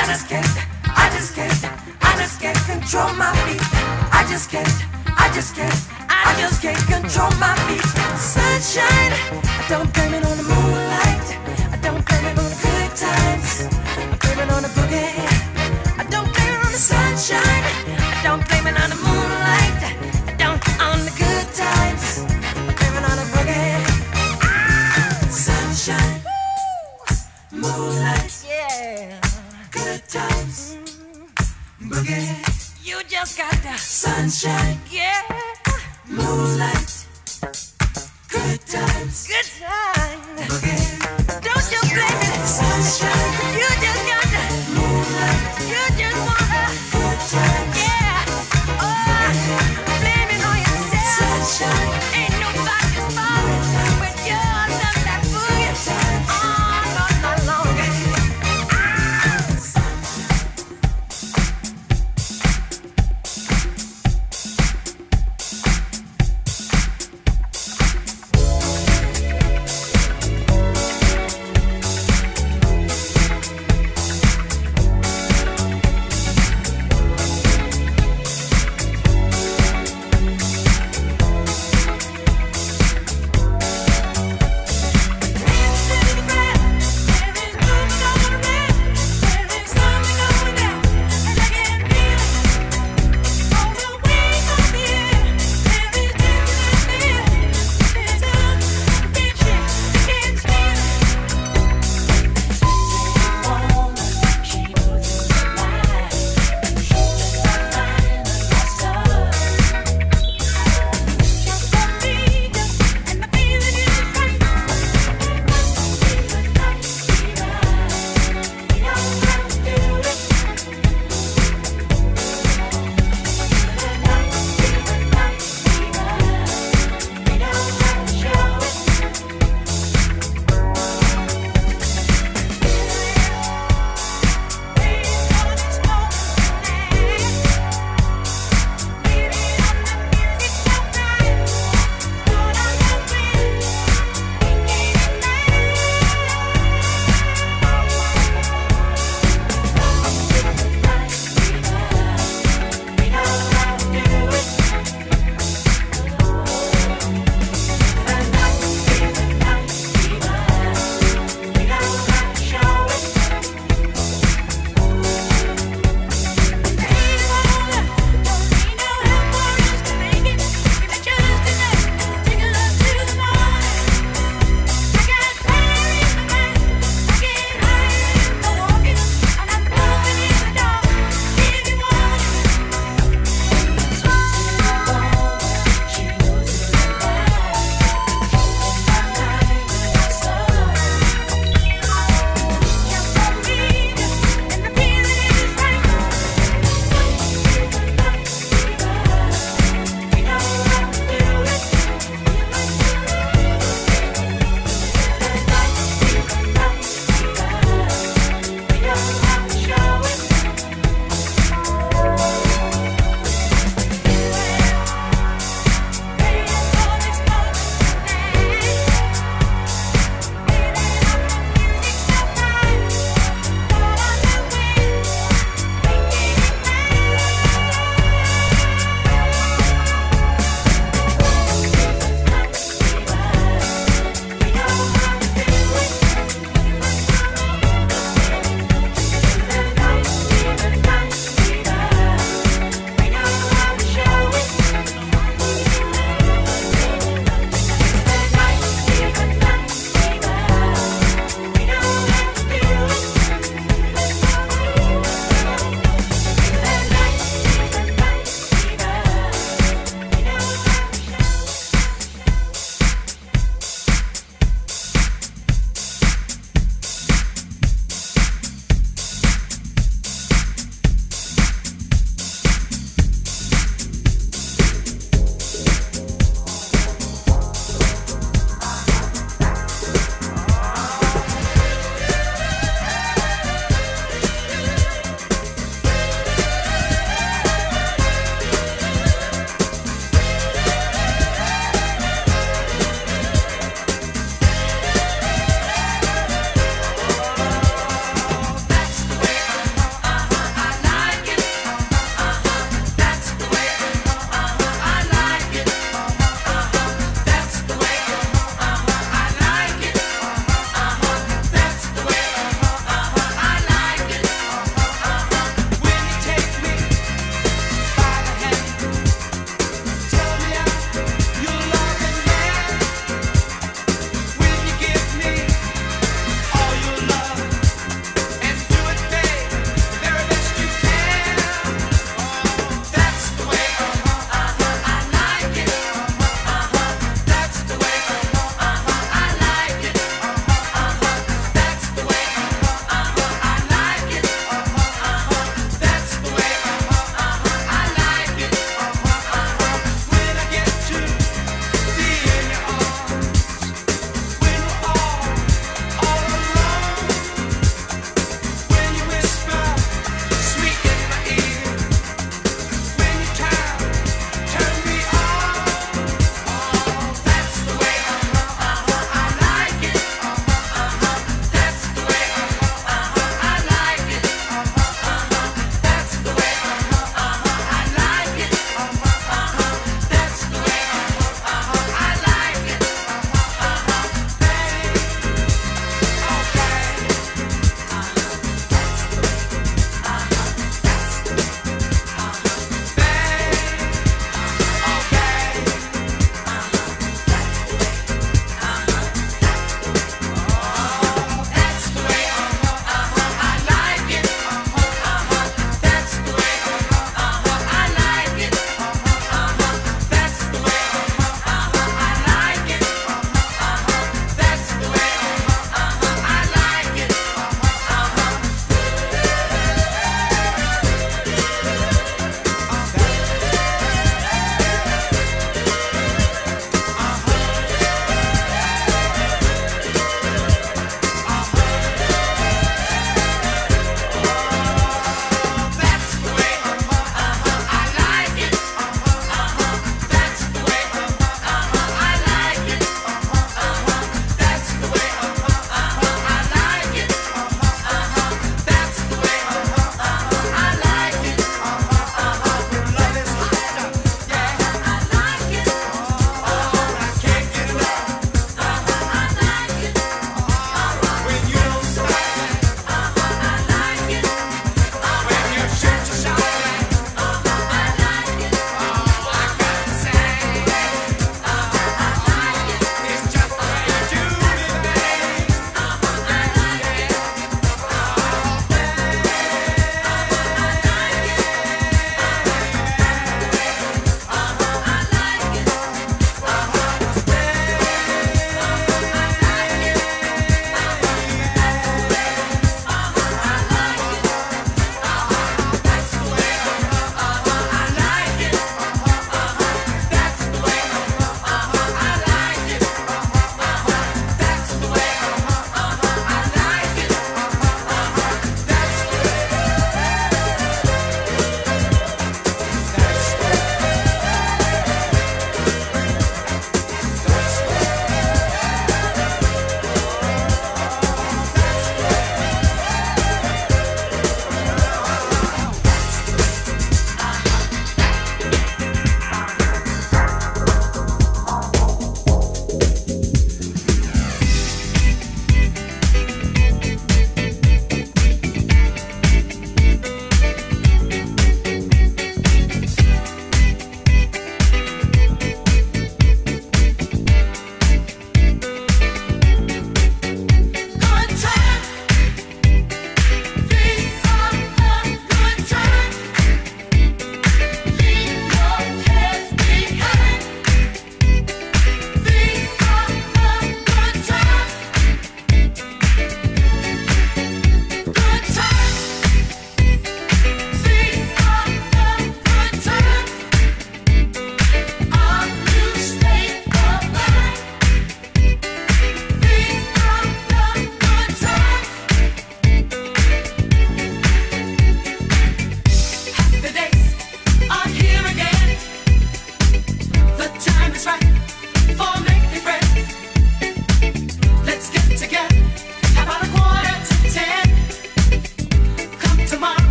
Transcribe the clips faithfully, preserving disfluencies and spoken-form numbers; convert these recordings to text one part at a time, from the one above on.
I just can't, I just can't, I just can't control my feet. I just can't, I just can't, I just can't control my feet. Sunshine, I don't blame it on the moonlight. I don't blame it on the good times. I blame it on the boogie. I don't blame it on the sunshine. I don't blame it on the moonlight. I don't on the good times. I blame it on the boogie. Sunshine, moonlight, yeah, good times, boogie. You just got the sunshine, yeah, moonlight, good times, good times, boogie. Don't you blame it, sunshine. You just got the moonlight. You just want the good times, yeah. Oh, blame it on yourself, sunshine. Ain't nobody's fault when you're under that boogie. Oh, not my long.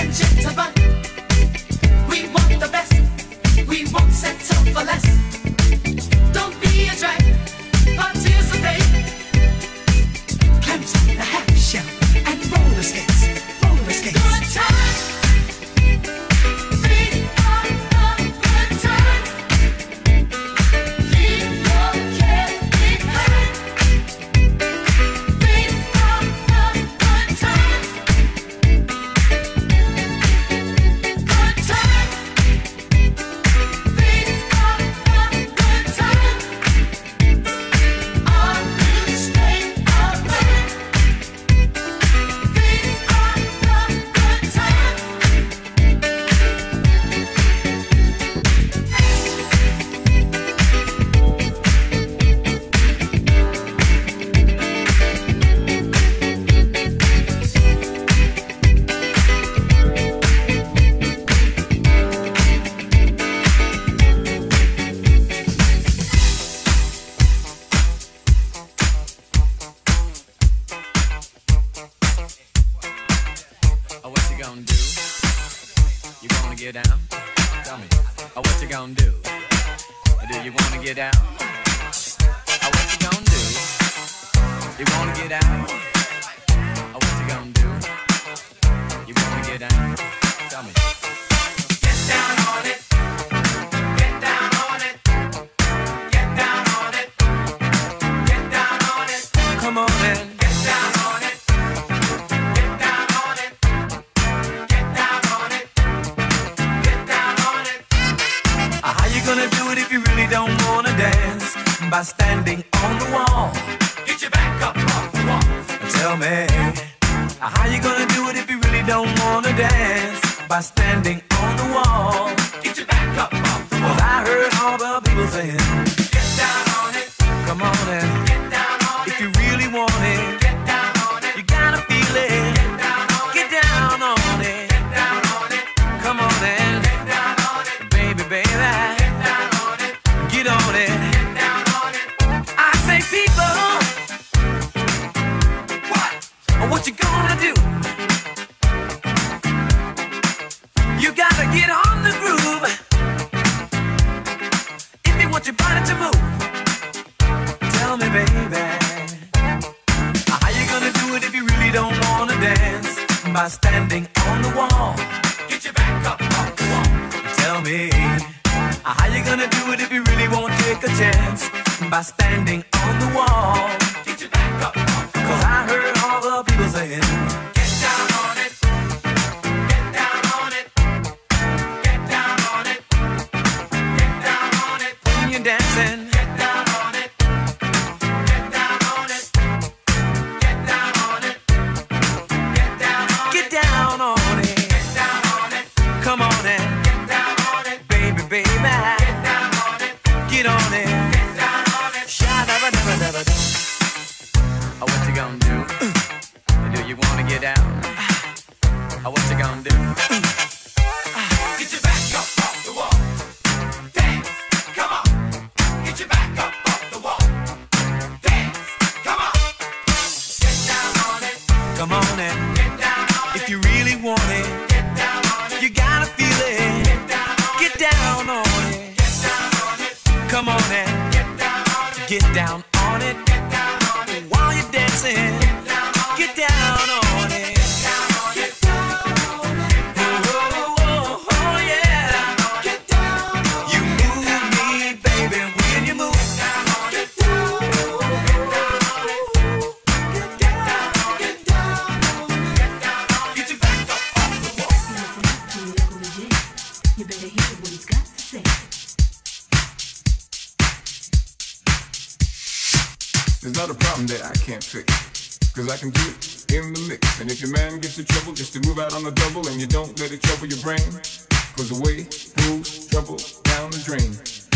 There's not a problem that I can't fix, cause I can do it in the mix. And if your man gets in trouble, just to move out on the double, and you don't let it trouble your brain, cause away goes trouble down the drain.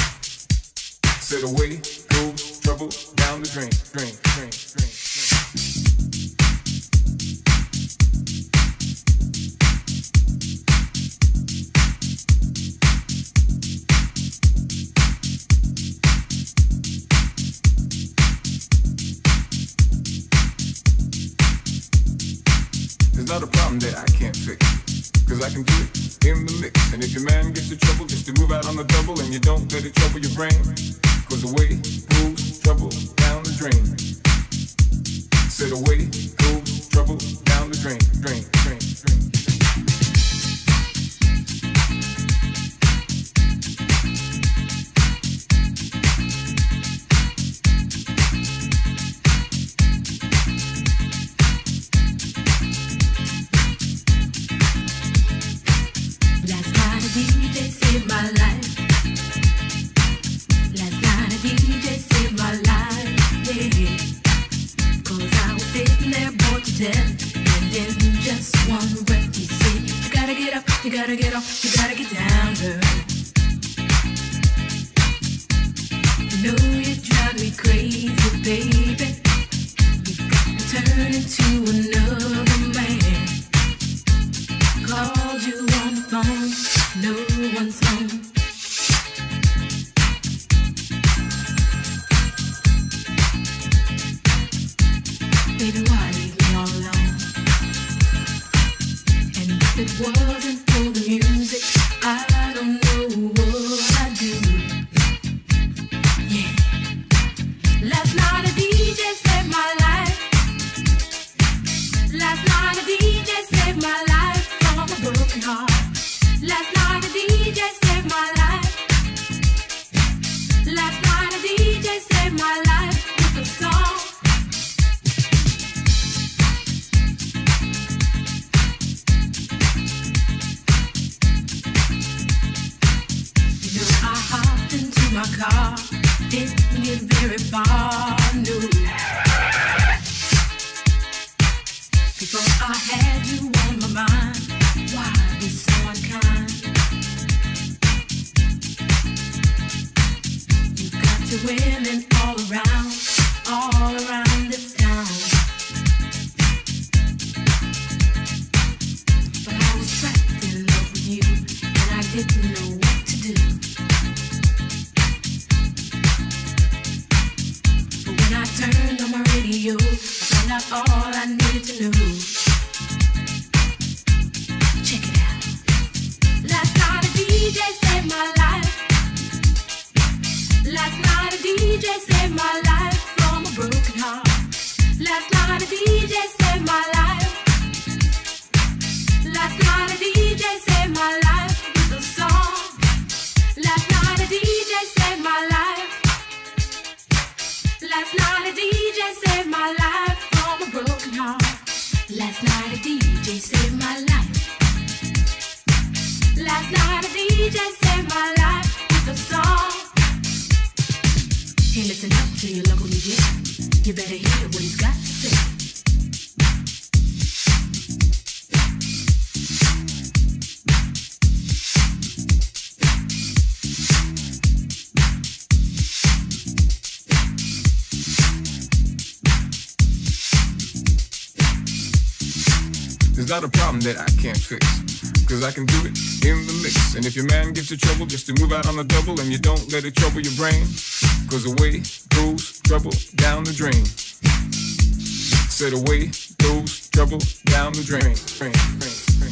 Said away goes trouble down the drain, drain, drain, drain, drain. There's not a problem that I can't fix, Cause I can do it in the mix. And if your man gets in trouble, just to move out on the double, and you don't let it trouble your brain. Cause away goes trouble down the drain. Said away goes trouble down the drain, drain, drain, drain. You gotta get off, you gotta get down, girl. You know you drive me crazy, baby. You got to turn into another man. Called you on the phone, no one's home. Baby, why leave me all alone? And if it wasn't for the music, I don't know what I'd do. Yeah. Last night a D J saved my life. Last night a D J saved my life from a broken heart. Last night a D J saved my life. Last night a D J saved my life with a song. My car didn't get very far, no. Before I had you on my mind, why be so unkind? You got your women all around, all around this town. But I was trapped in love with you, and I didn't know what to do. I turned on my radio, found out all I needed to know. Check it out. Last night a D J saved my life. Last night a D J saved my life from a broken heart. Last night a D J saved my life. Last night a D J saved my life with a song. Last night a D J saved my life. Last night a D J saved my life from a broken heart. Last night a D J saved my life. Last night a D J saved my life with a song. Hey, listen up to your local D J. You better hear what he's got to say. There's not a problem that I can't fix, cause I can do it in the mix. And if your man gets in trouble, just to move out on the double, and you don't let it trouble your brain, cause away goes trouble down the drain. Said away goes trouble down the drain. drain, drain, drain.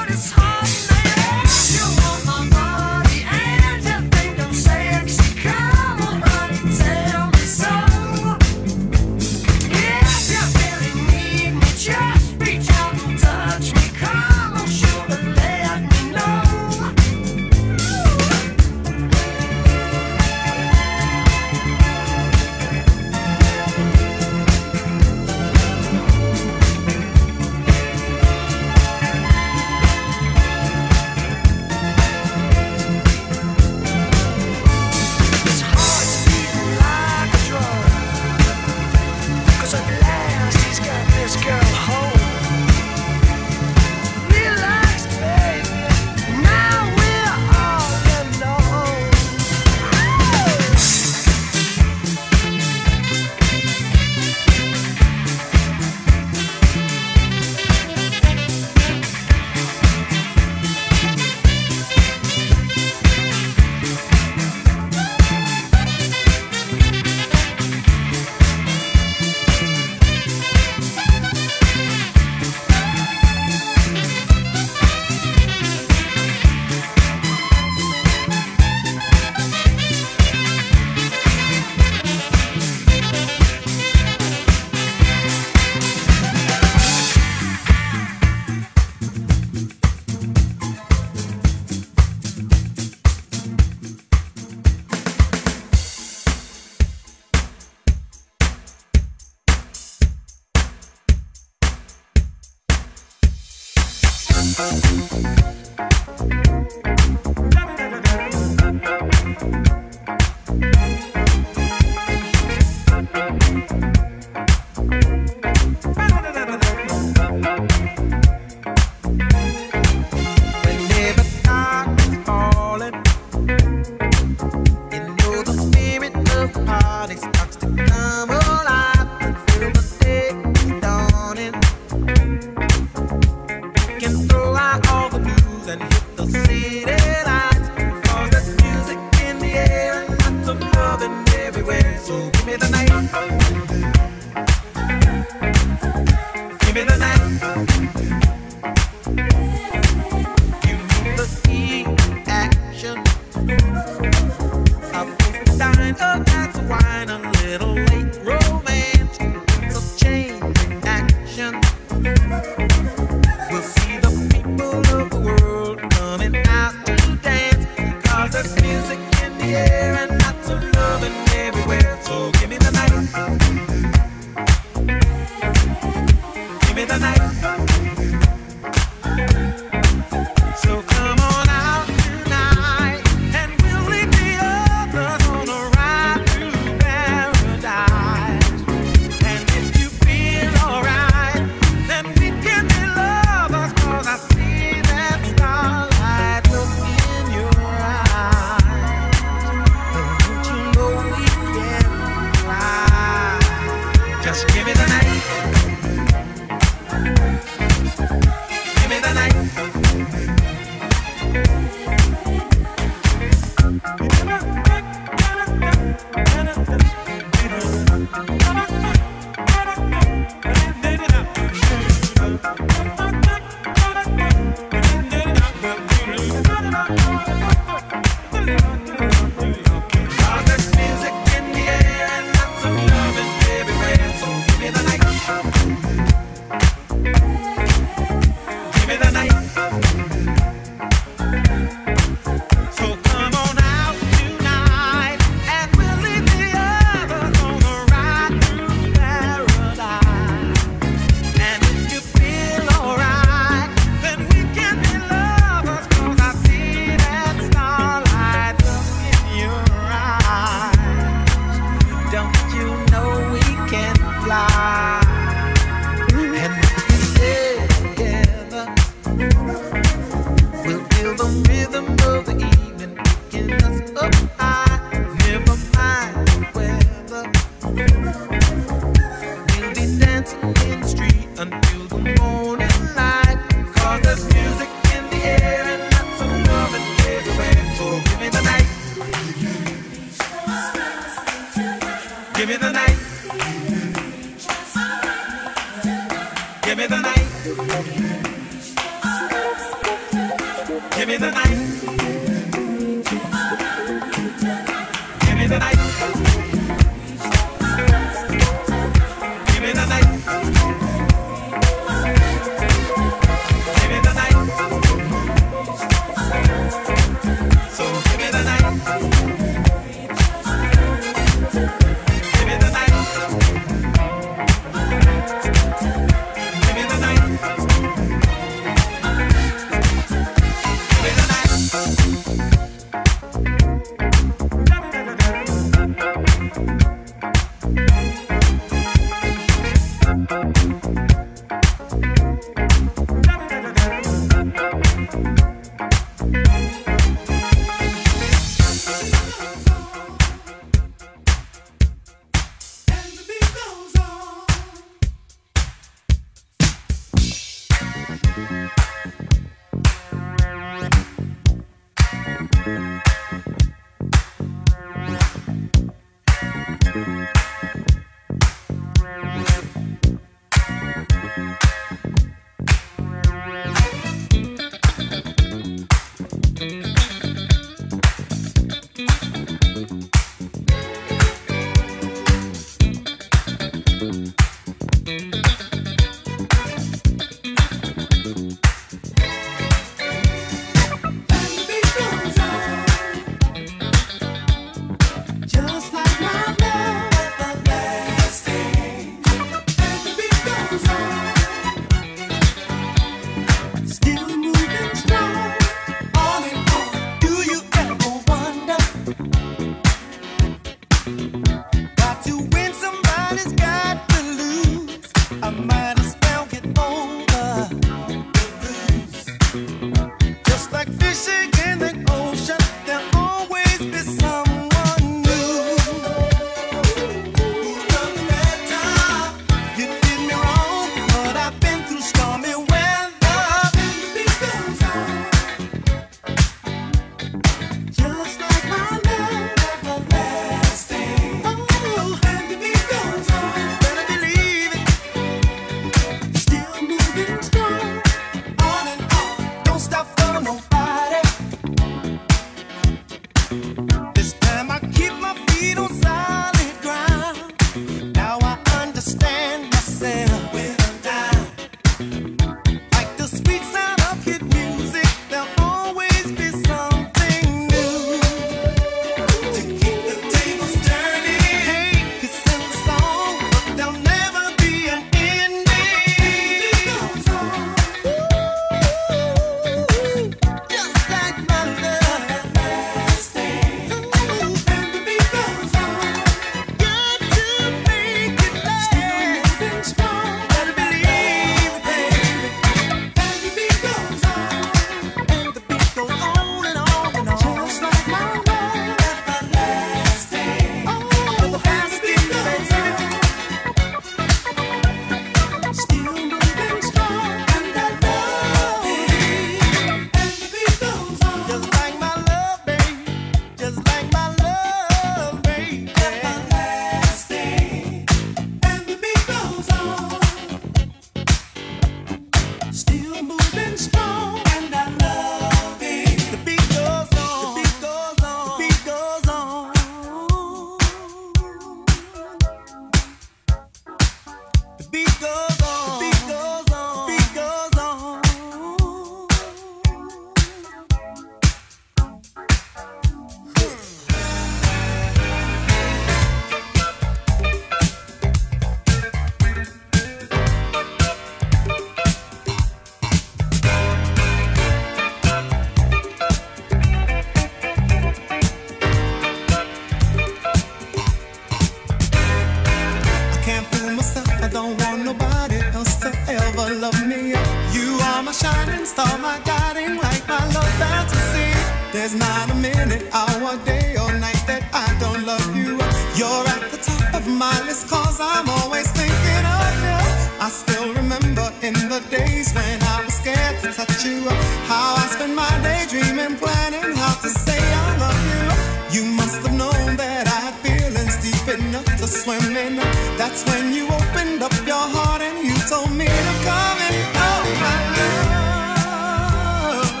my list, cause I'm always thinking of you. I still remember in the days when I was scared to touch you, how I spent my day dreaming, planning how to say I love you. You must have known that I had feelings deep enough to swim in. That's when you opened up your heart and you told me to come in. Oh my love,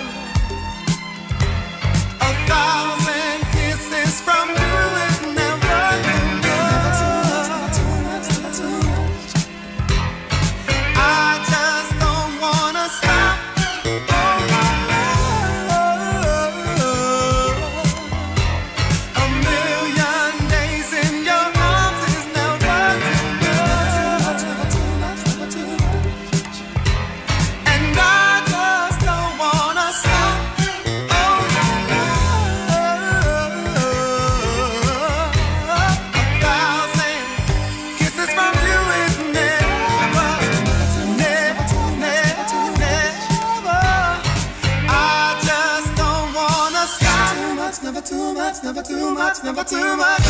a thousand kisses from you is never enough. I just don't wanna stop. Oh my love, a million days in your arms is never enough. And I just don't wanna stop. Oh my love, a thousand kisses from you is never, never, never, never. I just don't wanna stop. Too much, never too much, never too much, never too much.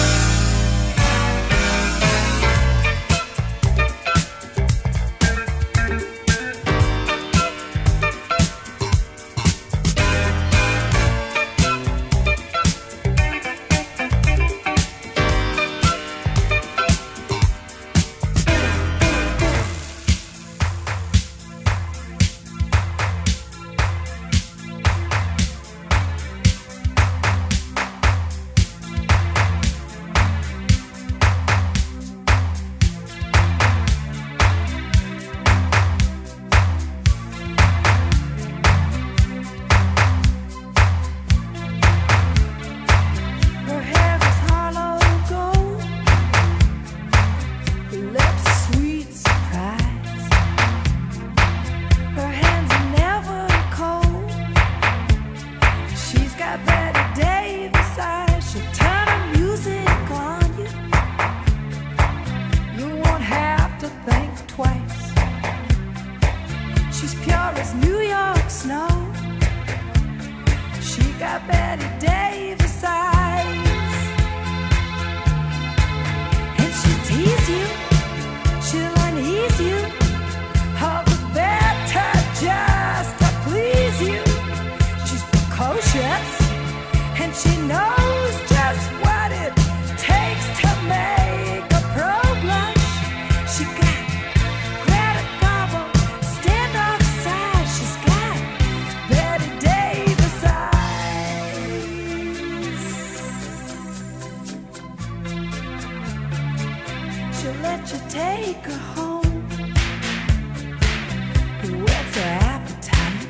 Her hair is hollow gold, her lips a sweet surprise. Her hands are never cold. She's got Betty Davis eyes. She'll turn her music on you. You won't have to think twice. She's pure as New York snow. She got Betty Davis eyes. And she'll tease you, she'll unease you, all the better just to please you. She's precocious, and she knows just what it takes to make a pro blush. She got Greta Garbo, stand off side. She's got Betty Davis eyes. She'll let you take her home. Whet's her appetite?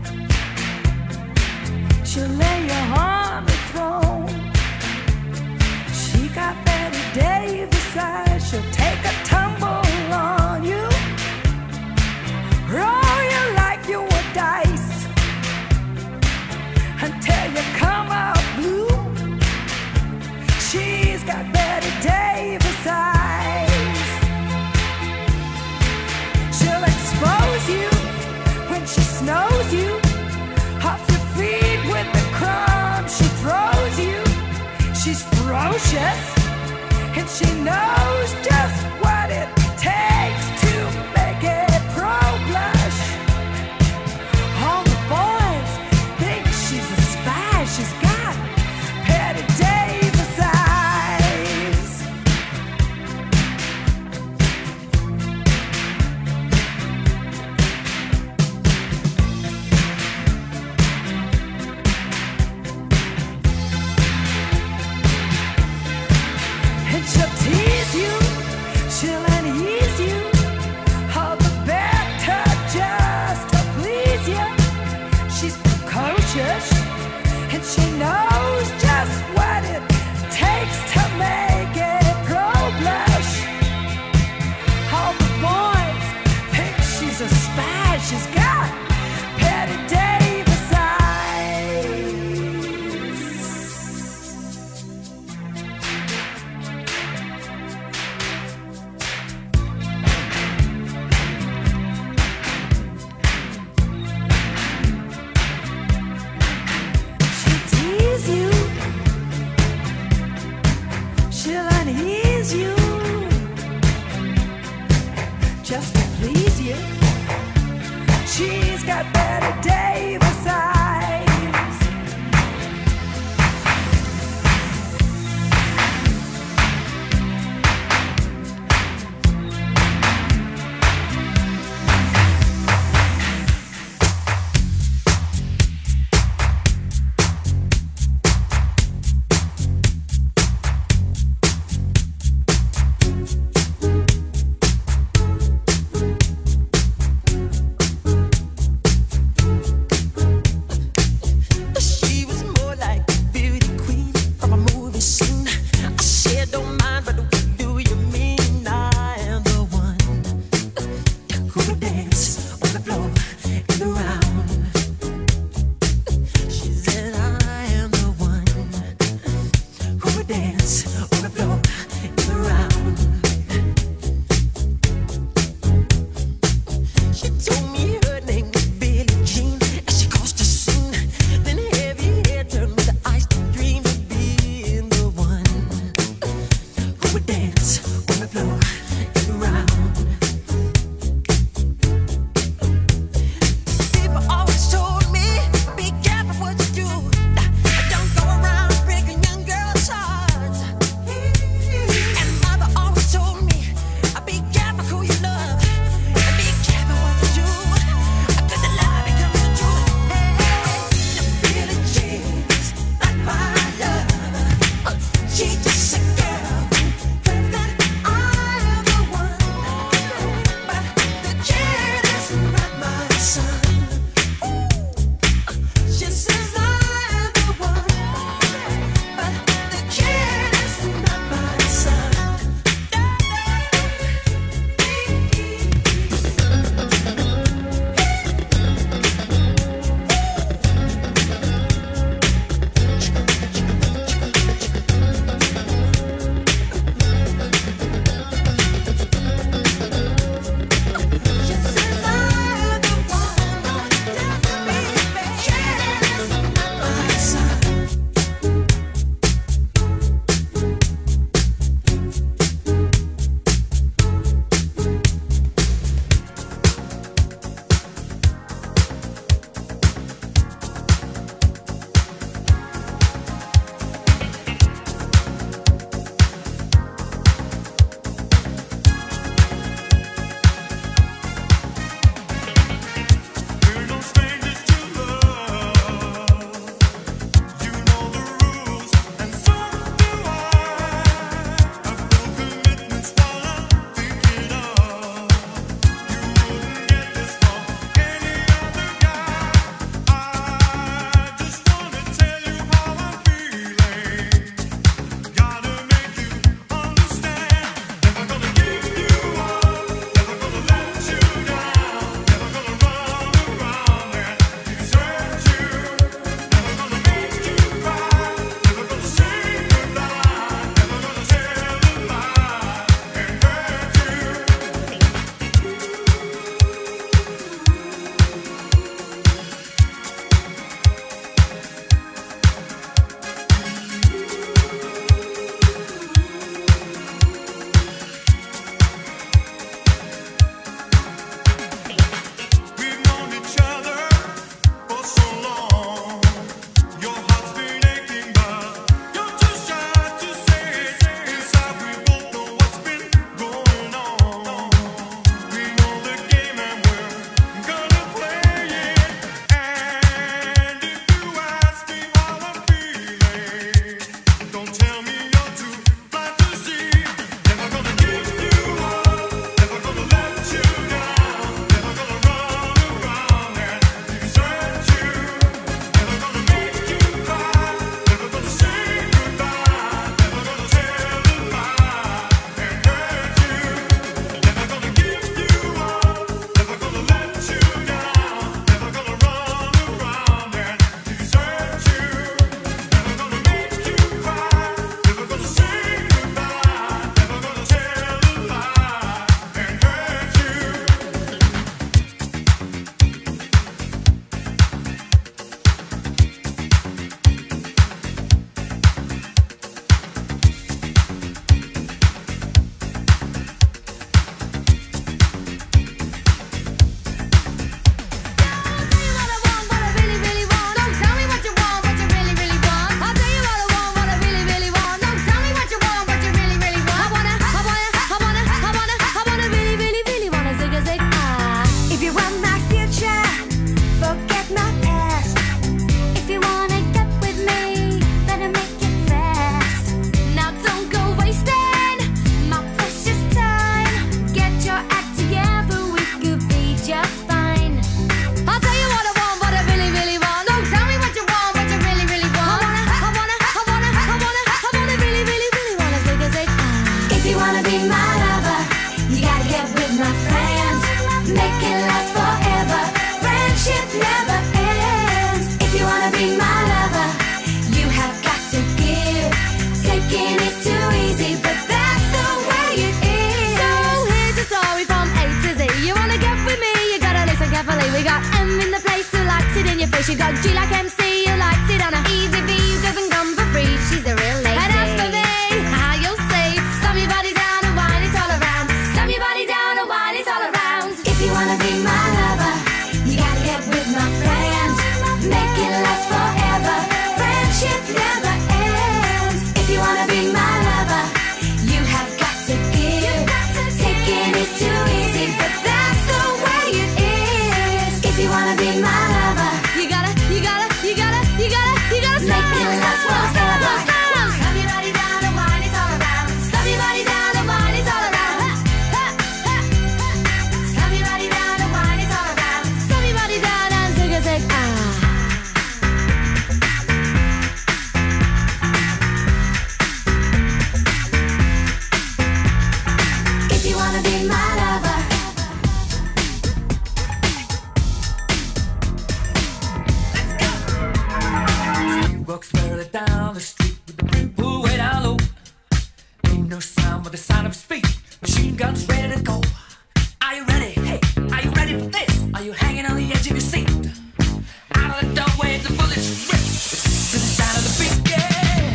She'll lay you on the throne. She got Betty Davis eyes. She'll take a tumble on you, roll you like you were dice, until you come out blue. She's got Betty Davis eyes. She'll expose you when she snows you off your feet with the crumbs she throws you. She's ferocious, and she knows just what it takes to make it pro blush. All the boys think she's a spy. She's got Betty Davis eyes. And she'll tease you, she'll unease you, all the better just to please you. She's precocious, and she knows just what it takes to make it pro blush. All the boys think she's a spy. She's got Betty Davis eyes. She'll tease you, she'll unease you, Davis eyes. He She got G like M C, you likes it on a easy V, doesn't come for free. She's a real lady. And as for me, how you'll say, slam your body down and wine it all around. Slam your body down and wine it all around. If you wanna be my lover, you gotta get with my friends. Make it last forever. Friendship never ends. If you wanna be my lover, you have got to give. Taking is too easy, but that's the way it is. If you wanna be my lover, you gotta, you gotta, you gotta, you gotta, you gotta make it last forever. Slam your body down and wine it all around. Slam your body down and wine it all around. Slam your body down and wine it all around. Slam your body down and take a sec. Ah. If you wanna be my lover, Walks further down the street with the brim pulled way down low. Ain't no sound but the sound of speed. Machine guns ready to go. Are you ready? Hey, are you ready for this? Are you hanging on the edge of your seat? Out of the doorway, the bullets rip to the sound of the beat. Yeah.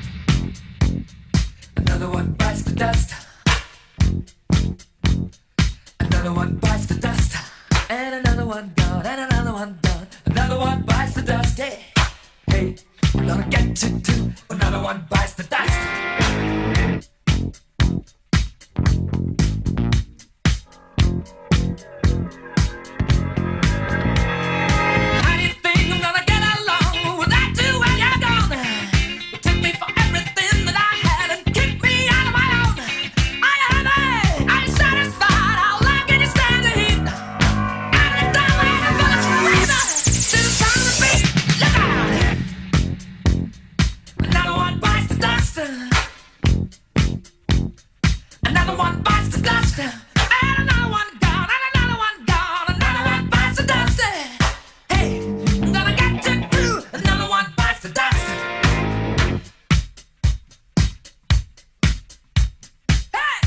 Another one bites the dust. Another one bites the dust. And another one gone. And another one done. Another one bites the dust. Yeah. Hey, we're gonna get to do. Another one bites the dust. How do you think I'm gonna get along without you when you're gone? You took me for everything that I had and kicked me out of my own. Are you happy? Are you satisfied? How long can you stand the heat? Out of the doorway, the bullets rip to the sound of the beat. Look out! Another one bites the dust. Another one bites the dust. And another one gone. And another one gone. Another one bites the dust. Hey, I'm gonna get you through. Another one bites the dust. Hey!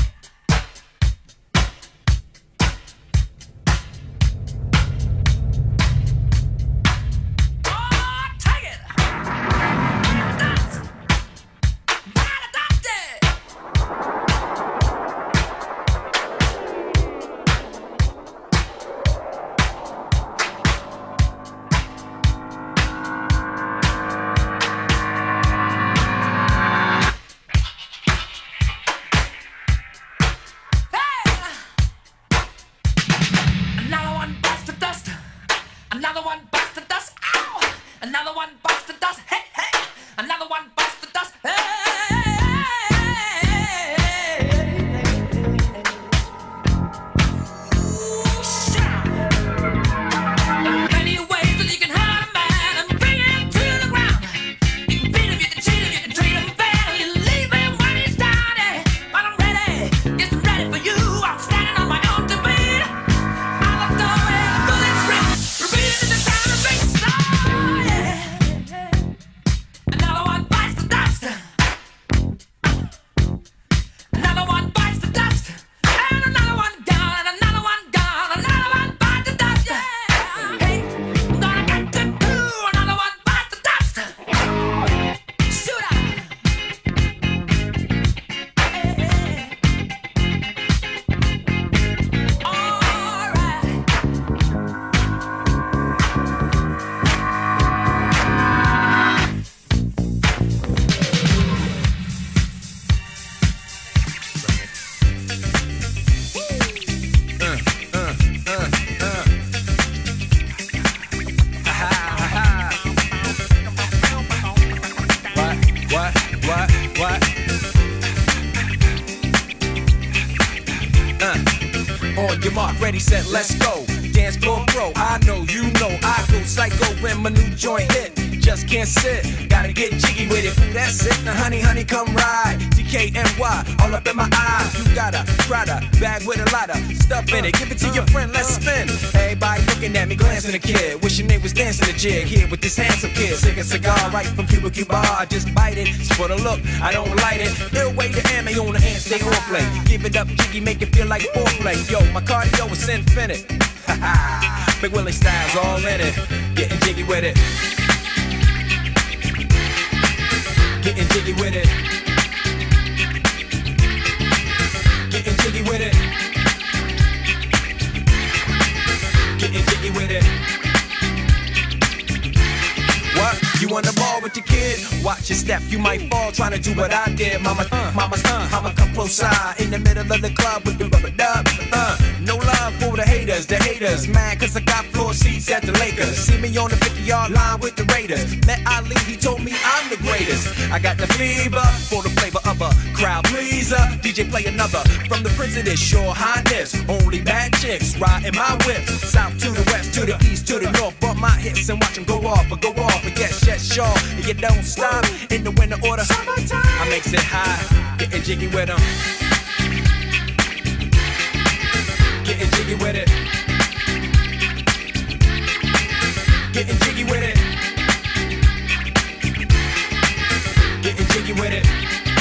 Oh, take it! Dust! Gotta dust it! Another one bites the dust. Another one bites the dust. Ow! Another one bites the dust. Hey, hey! Another one bites the dust. Hey! Ooh, shout! There are plenty of ways that you can hurt a man and bring him to the ground. You can beat him, you can cheat him, you can treat him bad, or you leave him when he's down. Yeah. But I'm ready, yes, I'm ready for you. I'm standing on my own to beat. Out of the doorway, the bullets rip, repeating to the sound of beat. Oh, yeah. Another one bites the dust. Another one bites the dust. And another one gone. And another one gone. Another one bites the dust. Yeah. Hey, I'm gonna get you through. Another one bites the dust. Shoot out. Hey, hey. All right. What, what, what, what? Uh, on your mark, ready, set, let's go. Dance floor pro, I know, you know, I go psycho when my new joint hit. Just can't sit, gotta get jiggy with it. Ooh, that's it, now honey, honey, come ride. D K N Y, all up in my eyes. You got a Prada bag with a lot of stuff in it. Give it to your friend, let's spin. Everybody looking at me, glancing at the kid. Wishing they was dancing a jig here with this handsome kid. Sick a cigar right from Cuba Cuba. I just bite it, it's for the look, I don't light it. Ill way to ammo on the hand, stay on play. Give it up, jiggy, make it feel like foreplay. Yo, my cardio is infinite. Ha ha. Big Willie style's all in it. Getting jiggy with it. Getting jiggy with it. Getting jiggy with it. Getting jiggy with it. What? You on the ball with your kid? Watch your step, you might fall trying to do what I did. Mama, uh, mama, uh, I'ma come close side in the middle of the club with the rubber dub. Uh, no love for the haters, the haters. Mad cause I got floor seats at the Lakers. See me on the fifty yard line with the Raiders. Met Ali, he told me I'm the greatest. I got the fever for the flavor of a crowd pleaser. D J play another from the president, sure highness. Only bad chicks riding my whip. South to the west, to the east, to the north. Bump my hips and watch them go off, or go off. But yes, yes, sure. And you don't stop in the winter order. Summertime. I makes it high, getting jiggy with them. Getting jiggy with it. Getting jiggy with it. Getting jiggy with it.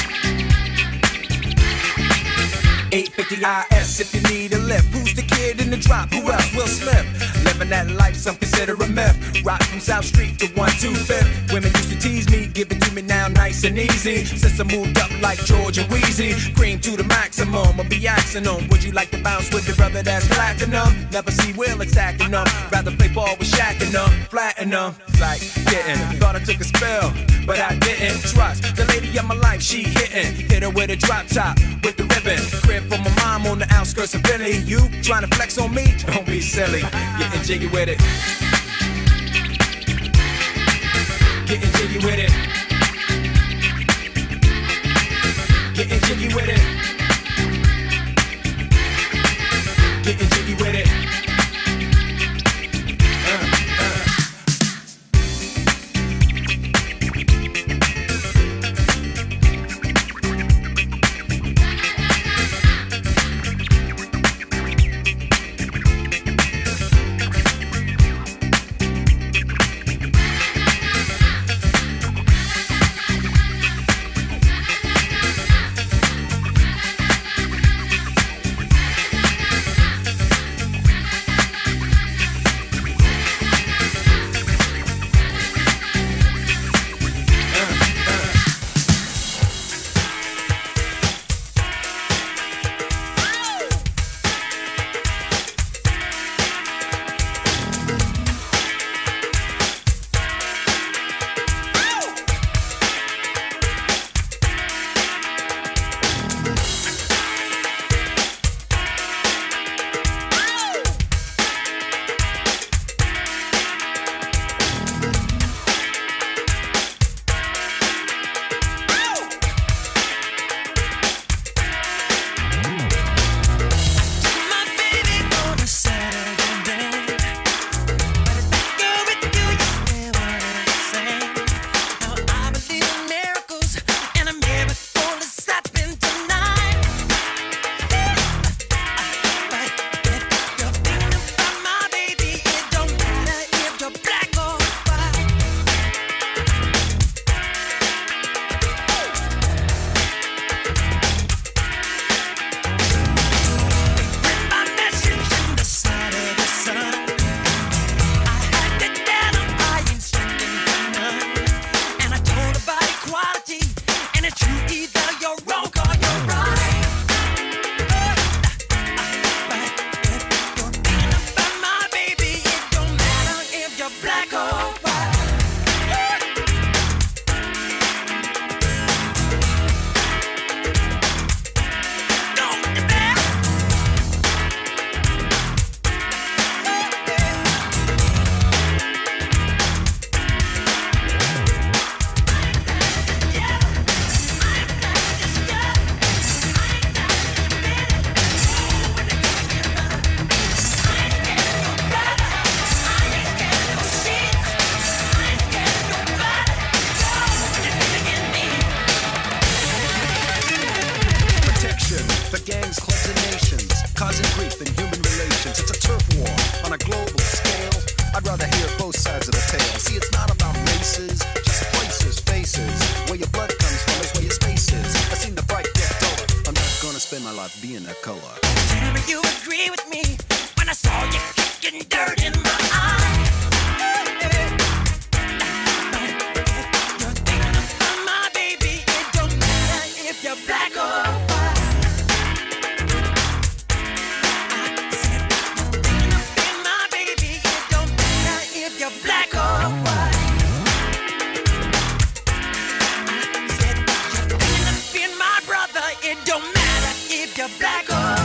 eight fifty I S if you need a lift. Who's the kid in the drop? Who else? Will Smith. Living that life, some consider a myth. Rock from South Street to one two fifth. Women used to tease me, give it to me now nice and easy. Since I moved up like George and Wheezy, cream to the maximum, I'll be axing them. Would you like to bounce with the brother that's platinum? Never see Will attacking them. Rather play ball with Shaq and them, flatten them. Like getting, thought I took a spell, but I didn't. Trust the lady of my life, she hitting. Hit her with a drop top, with the ribbon. Crib for my mom on the outskirts of Philly. You trying to flex on me? Don't be silly. Getting jiggy with it. Getting jiggy with it. Getting jiggy with it. Getting jiggy with it. Uh, uh. spend my life being that color. Tell me you agree with me when I saw you kick getting dirt in my eye. You're thinking about my baby. It don't matter if you're black or white. I said you're thinking about my baby. It don't matter if you're black or white. I said you're thinking about my brother. It don't matter if you're black or white.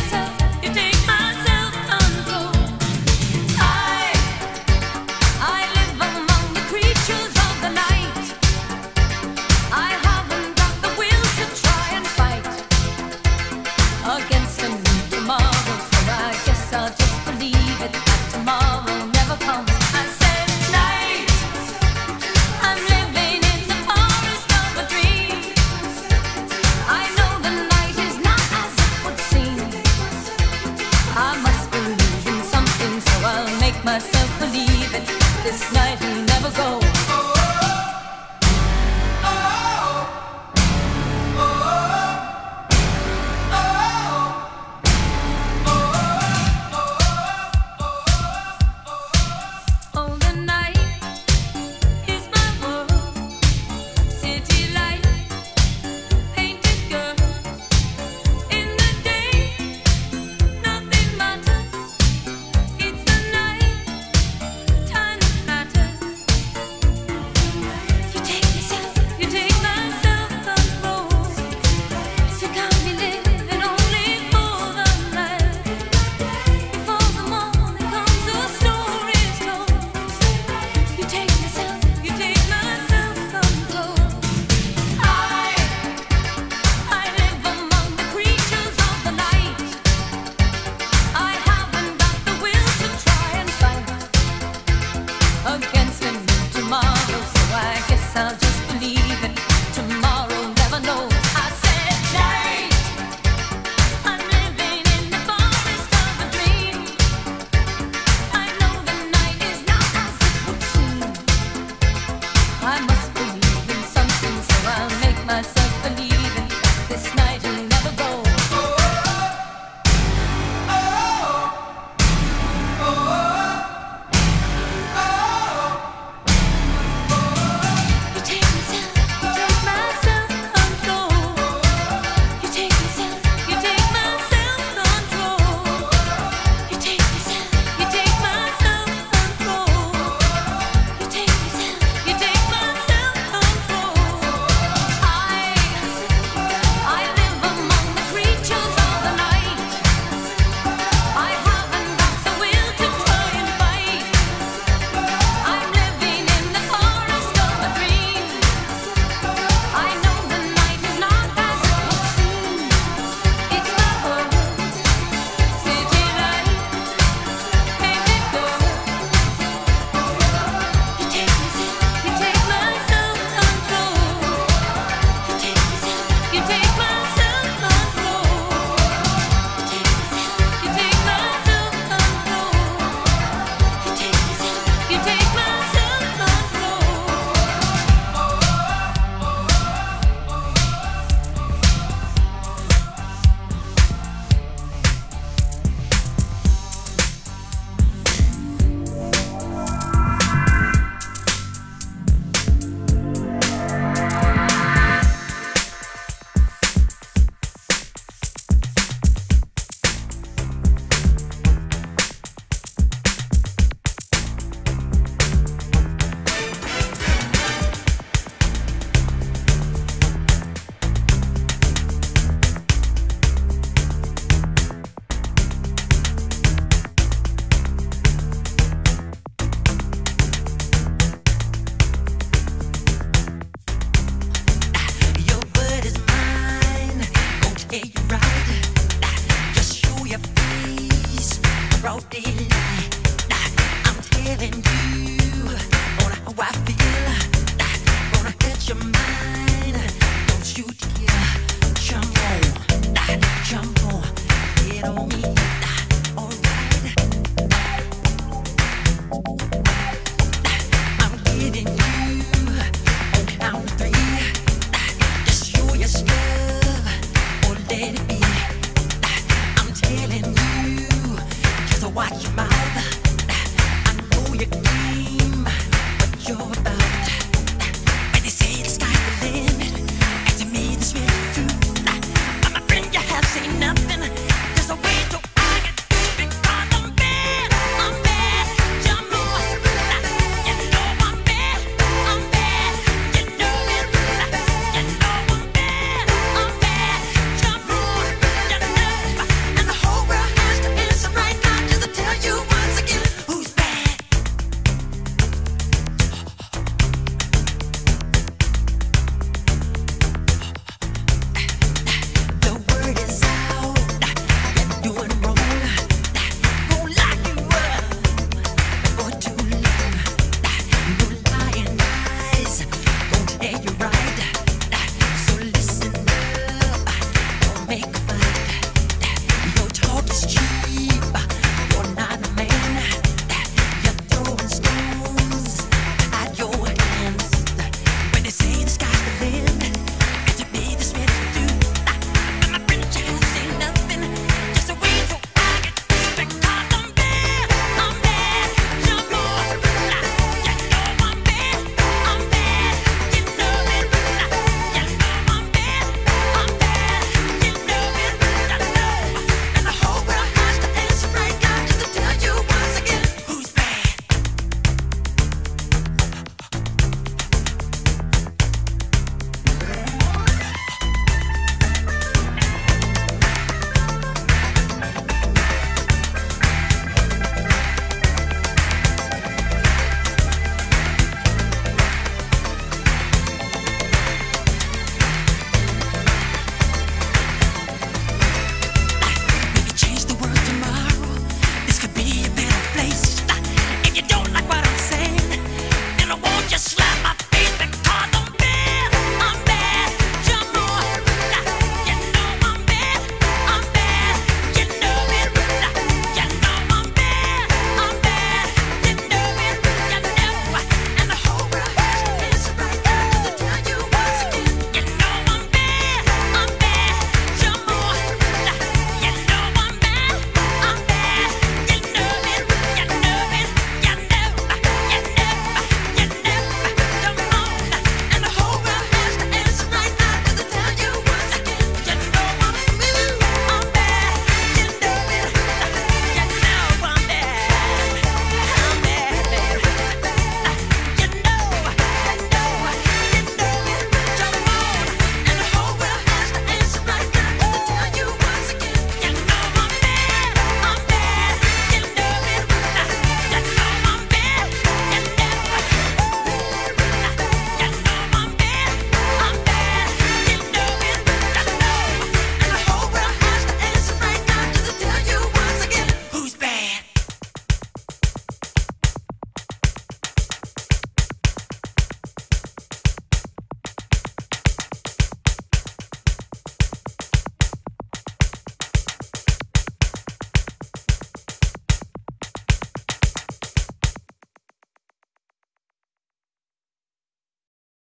Jump on, get on me, alright.